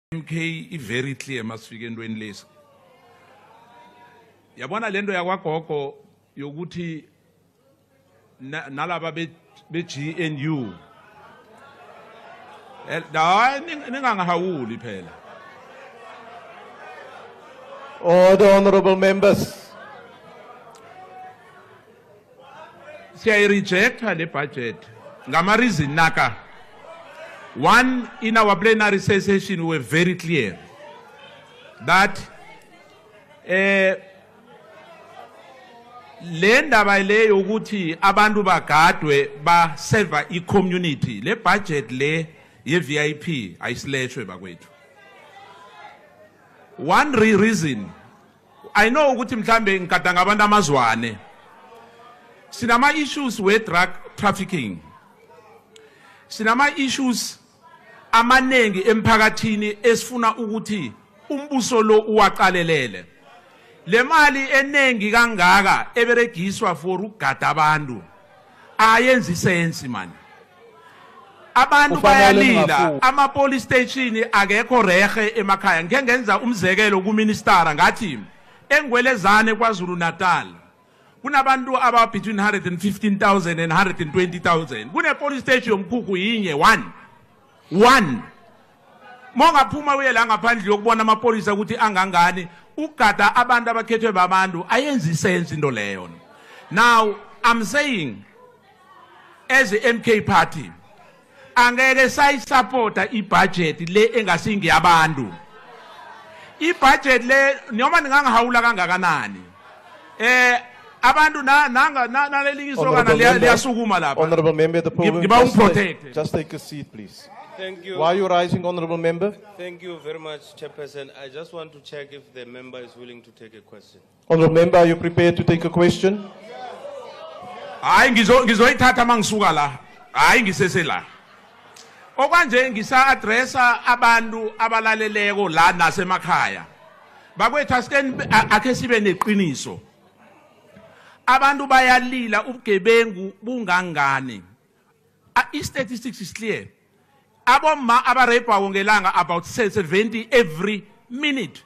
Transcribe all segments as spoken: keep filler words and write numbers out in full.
M K is very clear masifike entweni lesi. Yabona lento yakwagogo yokuthi nalaba be G N U. Da ningangahawuli phela. Order, honorable members. Siya reject the budget. Ngama reason naka. One, in our plenary session, we were very clear that le ndaba le yokuthi abantu bagadwe ba serve I community le budget le ye V I P ayisleshwe bakwethu. One re reason I know ukuthi mhlambe ngikada ngabantu amazwane sinama issues with drug trafficking, sinama issues amanengi emphakathini esifuna ukuthi umbuso lo uwaqalelele. Le mali enengi kangaka eberegiswa for ugada abantu ayenzi sense man. Abantu bayalila ama police station akekho rehe emakhaya. Ngeke ngenza umzekelo ku minister ngathi eNgwelezane kwaZulu Natal kunabantu aba between one hundred fifteen thousand and one hundred twenty thousand. Kune police station yomkhukhu yinye one. One. Monga phuma uyela ngaphandle yokubona amapolisa ukuthi angangani ugada abantu abakhethwe babantu ayenzi sense into leyo. Now I'm saying as a M K party angeke sayi supporta I budget le engasingi yabantu. I budget le noma ningangahawula kangakanani eh abantu na nanga nalelingiso kana liyasukuma lapha. Honorable member, the podium, just, take, just take a seat please. Thank you. Why are you rising, honorable member? Thank you very much, Chairperson. I just want to check if the member is willing to take a question. Honorable member, are you prepared to take a question? Hayi ngizo ngizoyithatha mangisuka la. Hayi ngisese la. Okwanje ngisa addressa abantu abalaleleko la nasemakhaya. Bakwethu asikeni akhe sibe neqiniso. Abantu bayalila ubugebengu bungangani. I statistics is clear. Aboma abarepa wongelanga about seventy every minute.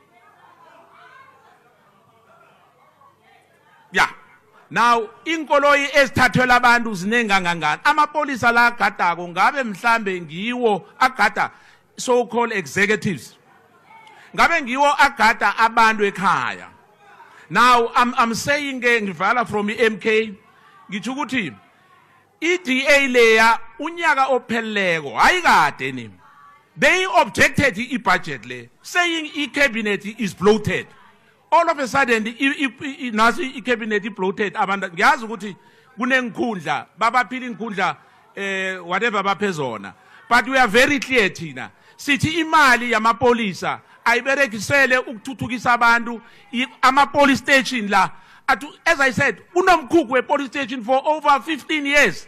Yeah. Now inkoloyi ezithathwela abantu zinengangangani. Amapolisa la agadako ngabe mhlambe ngiwo agada so called executives. Ngabe ngiwo agada abantu ekhaya. Now I'm I'm saying ngivala from M K ngithi ukuthi I D A leya unyaka opheleleko ayikade ni. They objected I budget le saying I cabinet is bloated. All of a sudden nasi I cabinet bloated abantu ngiyazi ukuthi kunengikhundla babaphila ingikhundla eh whatever baphezona. But we are very clear thina sithi imali yamapolisa ayiberekisele ukuthuthukisa abantu ama police station la. As I said, unomkhukhu we police station for over fifteen years.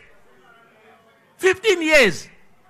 fifteen years.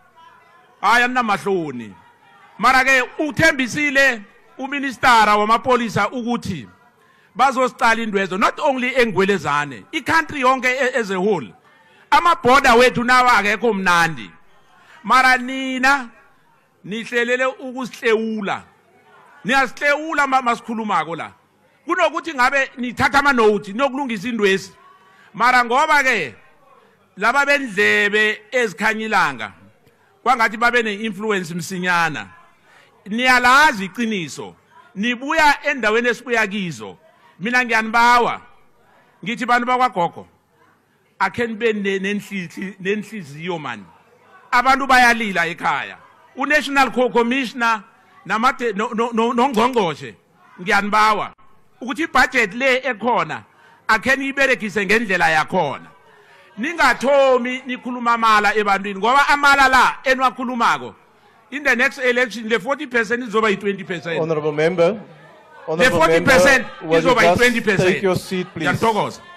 Hayi anamahloni. Mara ke uthembisile uministara wamapolisa ukuthi bazosicala indwezo not only eNgwelezane, I country yonke as a whole. Ama border wethu nawa akekho mnandi. Mara nina nihlelele ukusihlewula. Niyasihlewula masikhulumako la. Kunokuthi ngabe nithatha ama note nokulungisa indwezi. Mara ngoba ke laba bendlebe ezikhanyilanga kwangathi babe neinfluence msinyana. Niyalazi iqiniso. Nibuya endaweni esibuya kizo. Mina ngiyanibawa. Ngithi bantu bakwagogo akhe nibe nenhliziyo nenhliziyo man. Abantu bayalila ekhaya. uNational Commissioner namade nongqongqoshe ngiyanibawa ukuthi budget le ekhona akhe niberekise ngendlela yakhona. Ningathomi nikhuluma mala ebantwini ngoba amala la enwakhulumako in the next election the forty percent izoba yi twenty percent. Honorable member, the forty percent izoba yi twenty percent. Take your seat please. Ngiyathokoza.